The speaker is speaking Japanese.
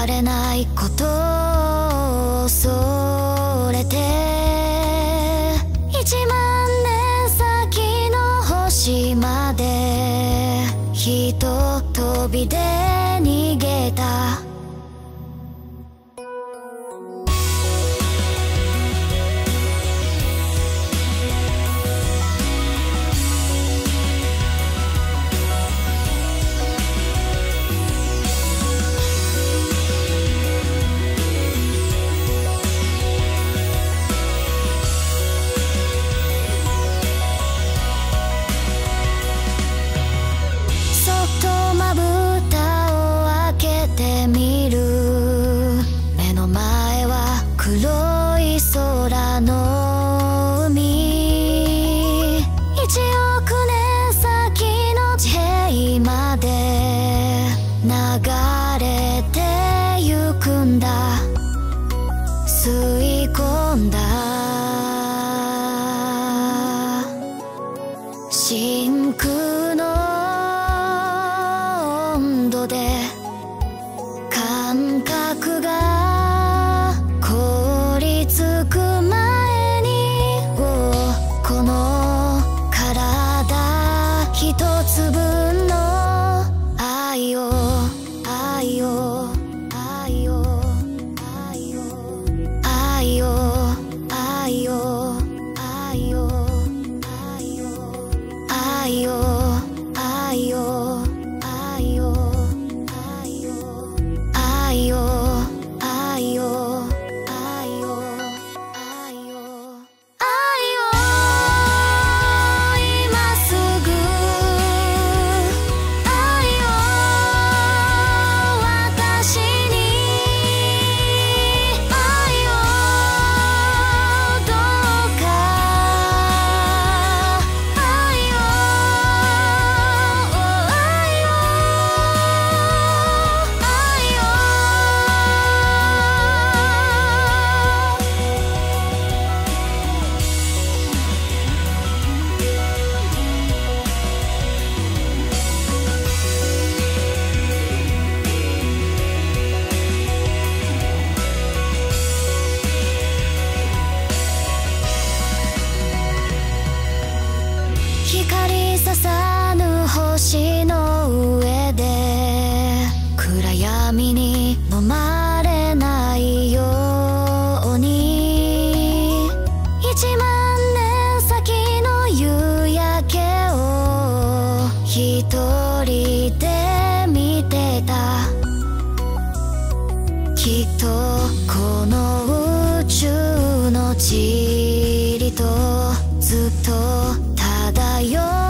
れないことを恐れて1万年先の星までひと飛びで逃げた。黒い空の海、1億年先の地平まで流れてゆくんだ。吸い込んだ真空の温度で感覚がつく前にこの体一つ分の愛を愛を愛を愛を愛を愛を愛を愛を愛を愛を愛を愛を愛を光ささぬ星の上で暗闇に飲まれないように1万年先の夕焼けを一人で見てた。きっとこの宇宙の塵とずっと漂う